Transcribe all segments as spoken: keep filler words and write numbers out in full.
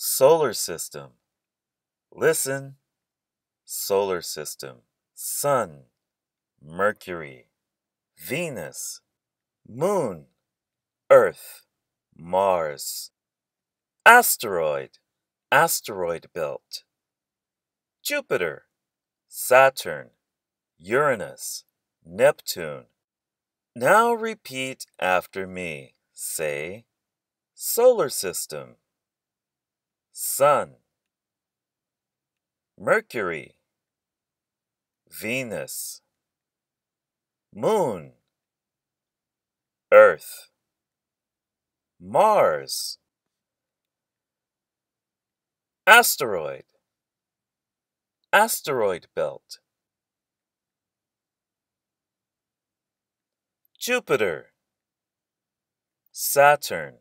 Solar system. Listen. Solar system. Sun, Mercury, Venus, Moon, Earth, Mars. Asteroid, asteroid belt. Jupiter, Saturn, Uranus, Neptune. Now repeat after me. Say, solar system. Sun, Mercury, Venus, Moon, Earth, Mars. Asteroid, asteroid belt. Jupiter, Saturn,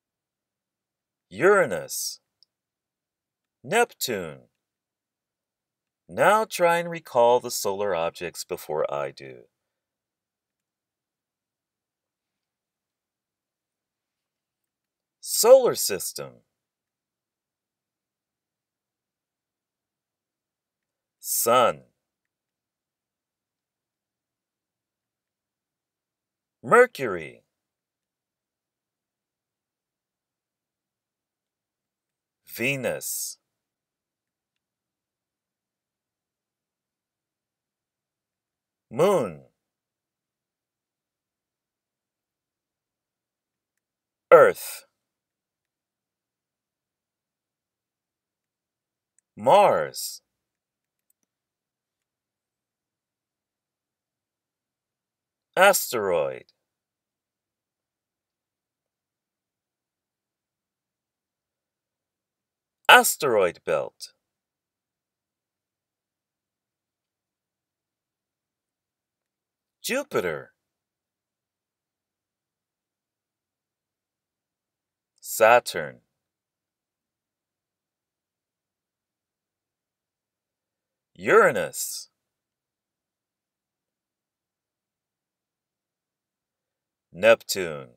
Uranus, Neptune. Now try and recall the solar objects before I do. Solar system. Sun, Mercury, Venus, Moon, Earth, Mars. Asteroid, asteroid belt. Jupiter, Saturn, Uranus, Neptune.